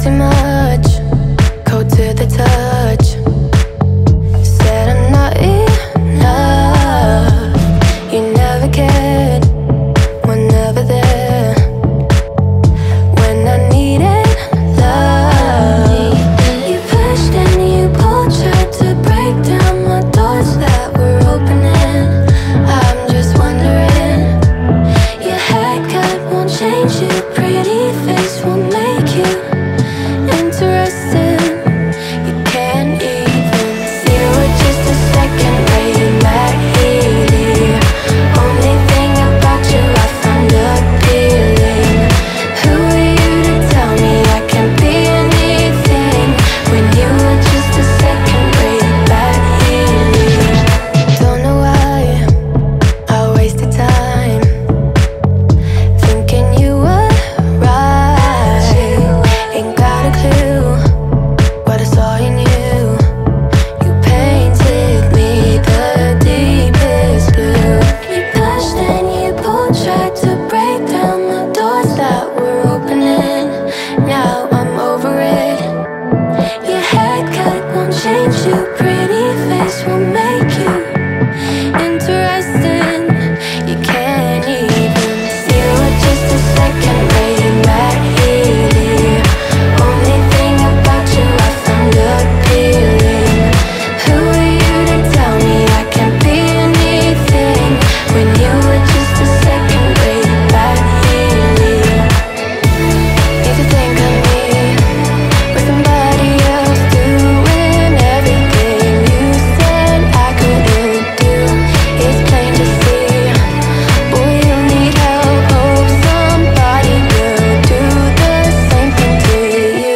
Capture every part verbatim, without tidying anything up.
too much, cold to the touch. Said I'm not enough. You never cared, were never there when I needed love. You pushed and you pulled, tried to break down my doors that were opening. I'm just wondering, your haircut won't change you, pretty face won't make you interesting. You can't even see, you were just a second-rate Matty Healy. Only thing about you I found appealing. Who are you to tell me I can't be anything when you were just a second-rate Matty Healy? Don't know why I wasted time thinking you were right. Ain't got a clue what I saw in you. You painted me the deepest blue. You pushed and you pulled, tried to break down the doors that were opening. Now I'm over it. Your haircut won't change you, pretty face won't make you interesting. You can't even see, you were just a second-rate Matty Healy. Only thing about you I found appealing. Who are you to tell me I can't be anything when you were just a second-rate Matty Healy? Used to think of me with somebody else, doing everything you said I couldn't do. It's plain to see, boy, you need help. Hope somebody will do the same thing to you.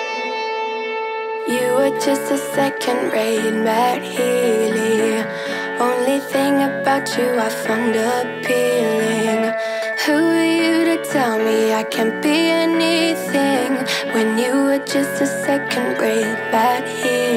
You were just a second-rate Matty Healy. Only thing about you I found appealing. Who are you to tell me I can't be anything when you were just a second-rate Matty Healy?